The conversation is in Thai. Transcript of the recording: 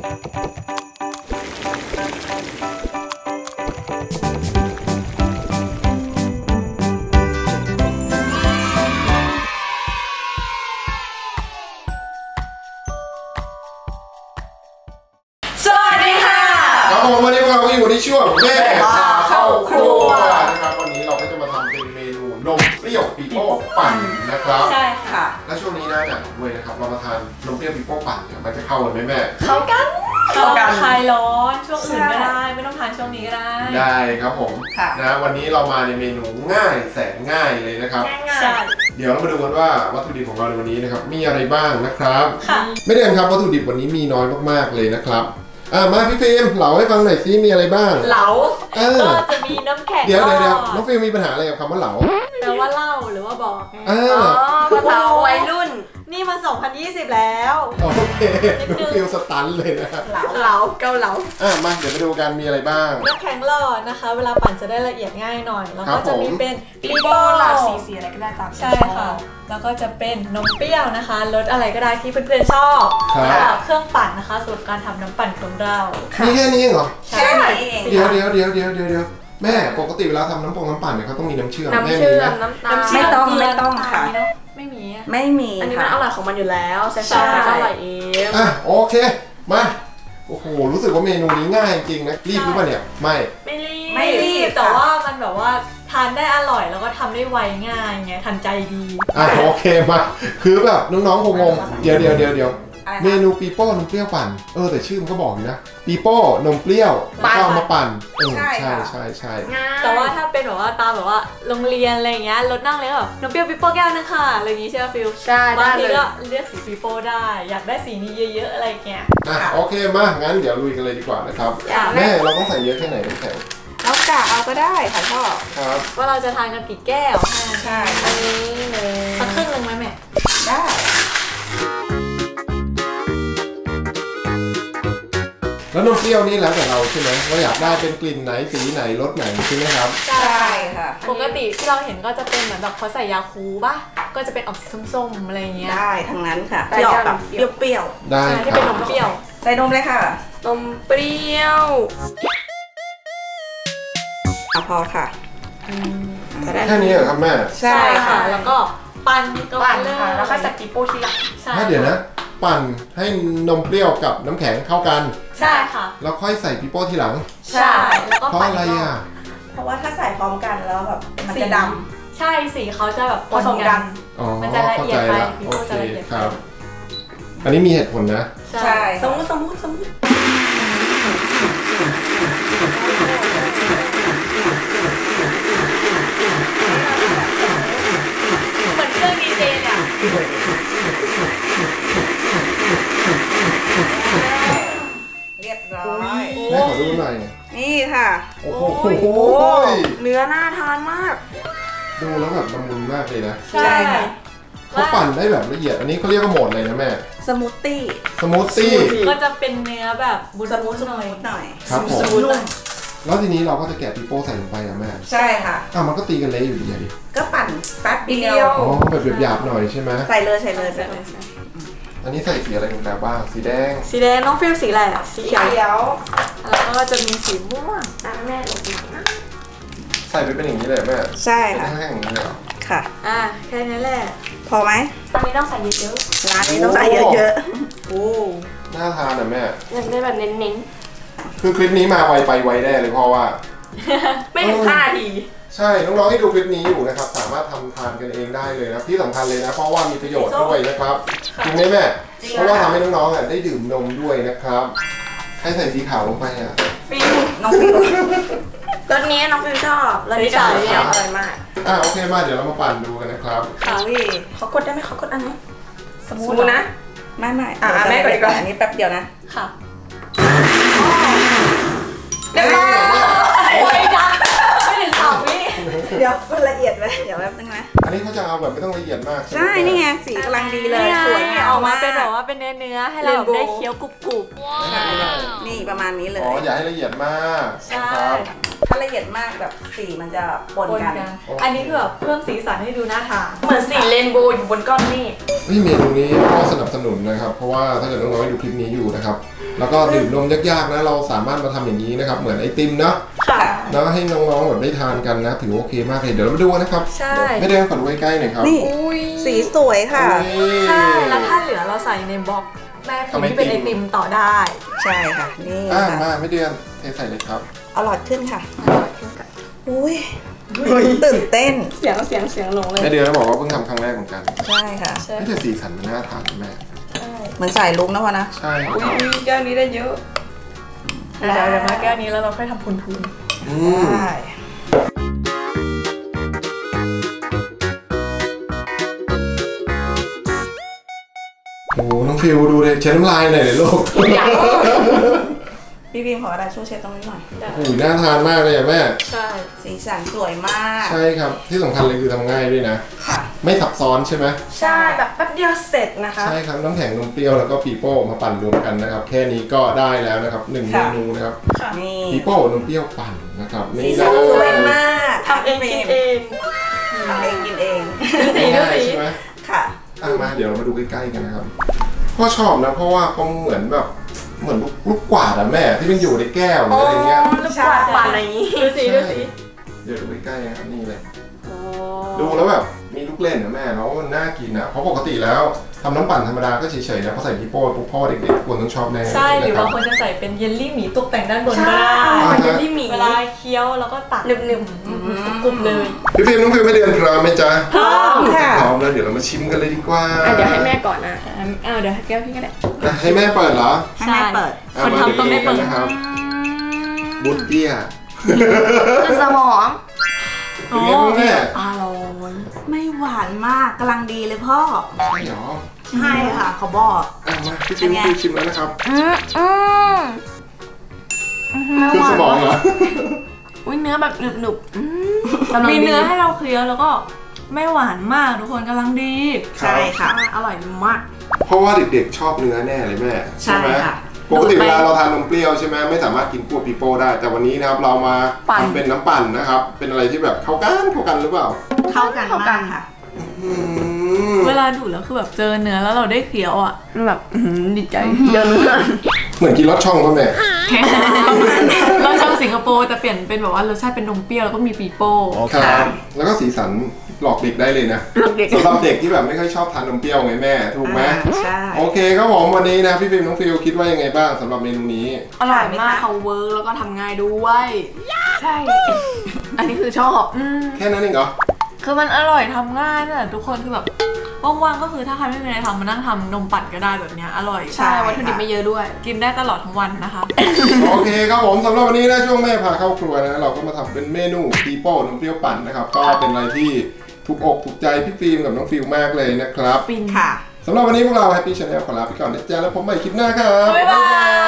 วันนี้เราก็อยู่ในช่วงแม่เข้าครัวนะครับวันนี้เราก็จะมาทำเป็นเมนูนมเปรี้ยวปีโป้ปั่นนะครับใช่ค่ะและช่วงนี้นะเนี่ยเว้ยนะครับเรามาทานนมเปรี้ยวปีโป้ปั่นเนี่ยมันจะเข้ากันไหมแม่เข้ากันคลายร้อนช่วงอื่นก็ได้ไม่ต้องทานช่วงนี้ก็ได้ได้ครับผมนะวันนี้เรามาในเมนูง่ายแสนง่ายเลยนะครับเดี๋ยวเรามาดูกันว่าวัตถุดิบของเราในวันนี้นะครับมีอะไรบ้างนะครับไม่เดินครับวัตถุดิบวันนี้มีน้อยมากๆเลยนะครับมาพี่ฟิล์มเล่าให้ฟังหน่อยซิมีอะไรบ้างเหลาก็จะมีน้ำแข็งเดี๋ยวน้องฟิล์มมีปัญหาอะไรกับคำว่าเหลาแปลว่าเล่าหรือว่าบอกภาษาวัยรุ่นนี่มัน2020แล้วโอเคน้องฟิล์มสตันเลยนะเหลาเกาเหลามาเดี๋ยวไปดูกันมีอะไรบ้างน้ำแข็งหลอดนะคะเวลาปั่นจะได้ละเอียดง่ายหน่อยแล้วก็จะมีเป็นปีโป้หลากสีอะไรก็ได้ตามใช่ค่ะแล้วก็จะเป็นนมเปรี้ยวนะคะรสอะไรก็ได้ที่เพื่อนๆชอบเครื่องปั่นนะคะสูตรการทำน้ำปั่นของเรามีแค่นี้เหรอแค่นี้เองเดี๋ยวแม่ปกติเวลาทำน้ำปั่นเนี่ยเขาต้องมีน้ำเชื่อมน้ำเชื่อมน้ำตาลไม่ต้องค่ะไม่มีอันนี้มันอร่อยของมันอยู่แล้วใช่อร่อยเองโอเคมาโอ้โหรู้สึกว่าเมนูนี้ง่ายจริงนะรีบหรือเปล่าเนี่ยไม่รีบแต่ว่ามันแบบว่าทานได้อร่อยแล้วก็ทำได้ไวง่ายไงทันใจดีโอเคมาคือแบบน้องๆคงงงเดี๋ยวเมนูปีโป้นมเปรี้ยวปั่นแต่ชื่อมันก็บอกอยู่นะปีโป้นมเปรี้ยวแล้วก็มาปั่นใช่แต่ว่าถ้าเป็นแบบว่าตามแบบว่าโรงเรียนอะไรเงี้ยรถนั่งเลยแบบนมเปรี้ยวปีโป้แก้วนึงค่ะอะไรอย่างงี้ใช่ไหมฟิลใช่บางทีก็เลือกสีปีโป้ได้อยากได้สีนี้เยอะๆอะไรเงี้ยโอเคมางั้นเดี๋ยวลุยกันเลยดีกว่านะครับแม่เราต้องใส่เยอะแค่ไหนน้ำแข็งเรากะเอาก็ได้ค่ะพ่อครับว่าเราจะทานกันกี่แก้วใช่อันนี้เลยสักครึ่งนึงไหมแม่ได้แล้วนมเปรี้ยวนี่แล้วแต่เราใช่ไหมว่าอยากได้เป็นกลิ่นไหนสีไหนรสไหนใช่ไหมครับใช่ค่ะปกติที่เราเห็นก็จะเป็นเหมือนแบบเขาใส่ยาคูป่ะก็จะเป็นออกสีส้มๆอะไรเงี้ยได้ทั้งนั้นค่ะที่ออกแบบเปรี้ยวๆได้ที่เป็นนมเปรี้ยวใส่นมเลยค่ะนมเปรี้ยวพอค่ะแค่นี้เหรอครับแม่ใช่ค่ะแล้วก็ปั่นค่ะแล้วค่อยใส่ปีโป้ทีหลังเดี๋ยวนะปั่นให้นมเปรี้ยวกับน้ำแข็งเข้ากันใช่ค่ะแล้วค่อยใส่ปีโป้ทีหลังใช่แล้วก็เพราะอะไรเพราะว่าถ้าใส่พร้อมกันแล้วแบบมันจะดำใช่สีเขาจะแบบผสมกันมันจะละเอียดไปปีโป้จะละเอียดครับอันนี้มีเหตุผลนะใช่สมมติเหมือนเครื่องดีเจเนี่ยเรียบร้อยแม่ขอดูหน่อยนี่ค่ะโอ้โหเนื้อน่าทานมากดูแล้วแบบละมุนมากเลยนะใช่ค่ะเขาปั่นได้แบบละเอียดอันนี้เขาเรียกว่าโหมดอะไรนะแม่สมูทตี้ก็จะเป็นเนื้อแบบสมูทหน่อยครับผมแล้วทีนี้เราก็จะแกะปีโป้ใส่ลงไปนะแม่ใช่ค่ะมันก็ตีกันเละอยู่ดีดิก็ปั่นแป๊บเดียวแบบหยาบหน่อยใช่ไหมใส่เลยอันนี้ใส่สีอะไรลงไปบ้างสีแดงน้องฟิลสีอะไรสีเขียวแล้วก็จะมีสีม่วงแม่ลงอีกนะใส่ไปเป็นอย่างนี้เลยแม่ใช่ค่ะแห้งอย่างนี้เลยค่ะแค่นี้แหละพอไหมร้านนี้ต้องใส่เยอะๆร้านนี้ต้องใส่เยอะๆโอ้น่าทานนะแม่อยากได้แบบเน้นคือคลิปนี้มาไวไปไวแน่เลยเพราะว่าไม่ถึง5 นาทีใช่น้องๆที่ดูคลิปนี้อยู่นะครับสามารถทำทานกันเองได้เลยนะที่สำคัญเลยนะเพราะว่ามีประโยชน์ด้วยนะครับจริงไหมแม่เพราะว่าทำให้น้องๆได้ดื่มนมด้วยนะครับใครใส่สีขาวลงไปฟิวน้องฟิวรสนี้น้องฟิวชอบรสนี้อร่อยมากโอเคมาเดี๋ยวเรามาปั่นดูกันนะครับเขากดได้ไหมเขากดอันนี้สมูทนะไม่แม่กดดีกว่าอันนี้แป๊บเดียวนะค่ะเดี๋ยวไม่ถึง3 วิเดี๋ยวมันละเอียดไปเดี๋ยวแป๊บนึงนะอันนี้เขาจะเอาแบบไม่ต้องละเอียดมากใช่นี่ไงสีกำลังดีเลยสวยงามออกมาเป็นแบบว่าเป็นเนื้อให้เราได้เคี้ยวกรุบใช่นี่ประมาณนี้เลยอย่าให้ละเอียดมากใช่ครับถ้าละเอียดมากแบบสีมันจะปนกันอันนี้คือแบบเพิ่มสีสันให้ดูน่าทานเหมือนสีเรนโบว์อยู่บนก้อนเมฆนี่เมนูนี้ก็สนับสนุนนะครับเพราะว่าถ้าเกิดน้องๆดูคลิปนี้อยู่นะครับแล้วก็ดื่มนมยากๆนะเราสามารถมาทำอย่างนี้นะครับเหมือนไอติมนะแล้วให้น้องๆแบบได้ทานกันนะถือโอเคมากเลยเดี๋ยวเรามาดูนะครับใช่ไม่ได้ขอดูใกล้ๆหน่อยครับนี่สีสวยค่ะใช่แล้วถ้าเหลือเราใส่ในบล็อกแม่พิมพ์ที่เป็นไอติมต่อได้ใช่ค่ะนี่มาไม่เดือนเทใส่เลยครับเอาหลอดขึ้นค่ะอุ้ยตื่นเต้นเสียงลงเลยไม่เดือนบอกว่าเพิ่งทำครั้งแรกเหมือนกันใช่ค่ะไม่แต่สีสันมันน่าทานแม่เหมือนใส่ลุงนะวะนะใช่อุ้ยแก้วนี้ได้เยอะเดี๋ยวมาแก้วนี้แล้วเราค่อยทำพูนได้โอ้น้องฟิวดูเลยเช็ดน้ำลายหน่อยเลยลูกพี่พิมขอกระดาษช่วยเช็ดตรงนี้หน่อยโอ้ยน่าทานมากเลยแม่ใช่สีสันสวยมากใช่ครับที่สำคัญเลยคือทำง่ายด้วยนะค่ะไม่ซับซ้อนใช่ไหมใช่แบบแป๊บเดียวเสร็จนะคะใช่ครับน้ำแข็งนมเปรี้ยวแล้วก็ปีโป้มาปั่นรวมกันนะครับแค่นี้ก็ได้แล้วนะครับ1 เมนูนะครับปีโป้นมเปรี้ยวปั่นนะครับสีสันสวยมากทำเองกินเองกินเองดูสีใช่ไหมค่ะมาเดี๋ยวเรามาดูใกล้ๆกันนะครับพ่อชอบนะเพราะว่าเขาเหมือนแบบเหมือนลูกกวาดอะแม่ที่มันอยู่ในแก้วหรืออะไรเงี้ยลูกกวาดอะไรอย่างงี้ดูสิเดี๋ยวดูใกล้ๆนะครับนี่เลยดูแล้วแบบมีลูกเล่นนะแม่แล้วมันน่ากินอะเพราะปกติแล้วทำน้ำปั่นธรรมดาก็เฉยๆนะพอใส่ปีโป้ปุ๊บพ่อเด็กๆควรต้องชอบแน่ใช่หรือบางคนจะใส่เป็นเยลลี่หมีตกแต่งด้านบนก็ได้เยลลี่หมีเวลาเคี้ยวแล้วก็ตัดหนึบๆกรุบเลยพี่ฟิล์มน้องฟิล์มไม่เดือนพร้อมไหมจ๊ะพร้อมค่ะพร้อมแล้วเดี๋ยวเรามาชิมกันเลยดีกว่าเดี๋ยวให้แม่ก่อนนะเดี๋ยวแก้วพี่ก็ได้ให้แม่เปิดเหรอให้แม่เปิดคนทำต้องได้เปิดนะครับบุญเตี้ยคือสมองเป็นไงบ้างแม่อร่อยไม่หวานมากกำลังดีเลยพ่อใช่หรอใช่ค่ะเขาบอกมาพี่ฟิล์มชิมแล้วนะครับคือสมองเหรออุ้ยเนื้อแบบหนึบๆมีเนื้อให้เราเคี้ยวแล้วก็ไม่หวานมากทุกคนกำลังดีใช่ค่ะอร่อยมากเพราะว่าเด็กๆชอบเนื้อแน่เลยแม่ใช่ไหมปกติเวลาเราทานนมเปรี้ยวใช่ไหมไม่สามารถกินพวกปีโป้ได้แต่วันนี้นะครับเรามาทำเป็นน้ำปั่นนะครับเป็นอะไรที่แบบเข้ากันหรือเปล่าเข้ากันมากค่ะเวลาดูแล้วคือแบบเจอเนื้อแล้วเราได้เคี้ยวอ่ะแบบดีใจเยอะเลยเหมือนกินรสช่องป่ะแม่รสช่องสิงคโปร์แต่เปลี่ยนเป็นแบบว่ารสชาติเป็นนมเปรี้ยวแล้วก็มีปีโป้ครับแล้วก็สีสันหลอกเด็กได้เลยนะสำหรับเด็กที่แบบไม่ค่อยชอบทานนมเปรี้ยวไงแม่ถูกไหมใช่โอเคครับผมวันนี้นะพี่ฟิล์มน้องฟิลคิดว่ายังไงบ้างสำหรับเมนูนี้อร่อยมากเขาเวิร์กแล้วก็ทำง่ายด้วยใช่อันนี้คือชอบแค่นั้นเองเหรอคือมันอร่อยทำง่ายนี่แหละทุกคนคือแบบว่างๆก็คือถ้าใครไม่มีอะไรทำมานั่งทำนมปั่นก็ได้แบบนี้อร่อยใช่วัตถุดิบไม่เยอะด้วยกินได้ตลอดทั้งวันนะคะโอเคครับผมสำหรับวันนี้นะช่วงแม่พาเข้าครัวนะเราก็มาทำเป็นเมนูปีโป้นมเปรี้ยวปั่นนะครับก็เป็นอะไรที่ถูกอกถูกใจพี่ฟิล์มกับน้องฟิลมากเลยนะครับฟินค่ะสำหรับวันนี้พวกเรา Happy Channel ขอลาไปก่อนนะจ๊ะแล้วพบใหม่คลิปหน้าครับบ๊ายบาย